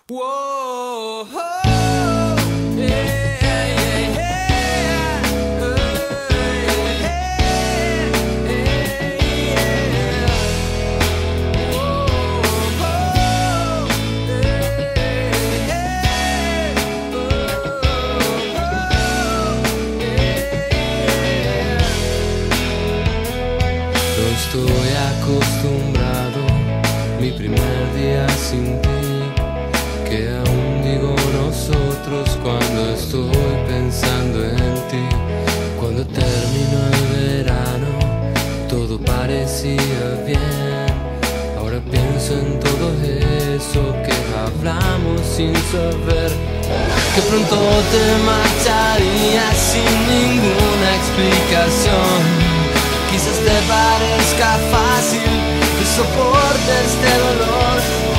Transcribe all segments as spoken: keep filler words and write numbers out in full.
Whoa, oh, yeah, yeah, yeah. Oh, yeah, yeah, yeah. Whoa, oh, yeah, yeah. Oh, oh, yeah. No estoy acostumbrado, mi primer día sin ti. Que aún digo nosotros cuando estoy pensando en ti. Cuando terminó el verano, todo parecía bien. Ahora pienso en todo eso que hablamos sin saber. Que pronto te marcharías sin ninguna explicación. Quizás te parezca fácil que soportes este dolor.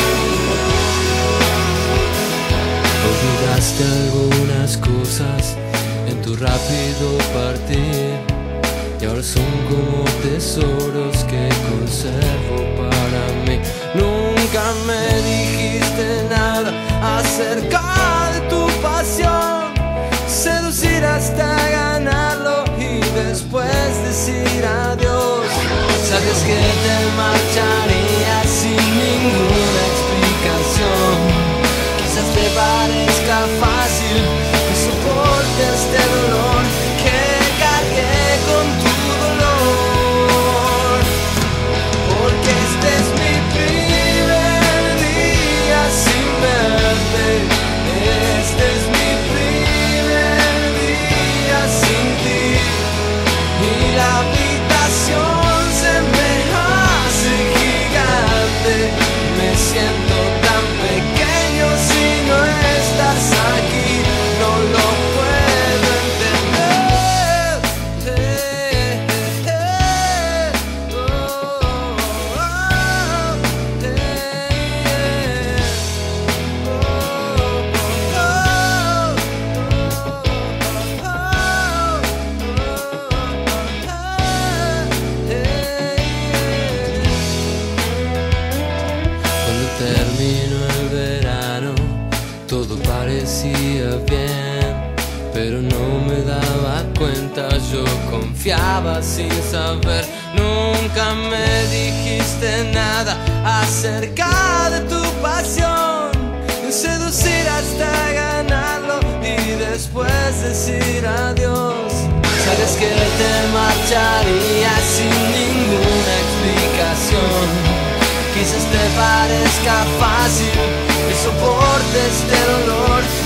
Olvidaste algunas cosas en tu rápido partir y ahora son como tesoros que conservo para mí. Nunca me dijiste nada acerca de tu pasión, seducir hasta ganarlo y después decir adiós. Sabes que te marcharías sin ninguna explicación. Quizás te parezca fácil que soporte este dolor, que cargué con tu dolor. Porque este es mi primer día sin verte. Este es mi primer día sin ti. Y la habitación se me hace gigante. Me siento tan pequeño. Si no estás aquí, no lo puedo entender. Eh, eh, eh, oh, oh, eh, eh, oh, oh, oh, eh, eh. Cuando termino el verano, todo parecía bien, pero no me daba cuenta, yo confiaba sin saber. Nunca me dijiste nada acerca de tu pasión, seducir hasta ganarlo y después decir adiós. Sabes que te marcharías sin ninguna explicación. Quizás te parezca fácil que soporte este dolor.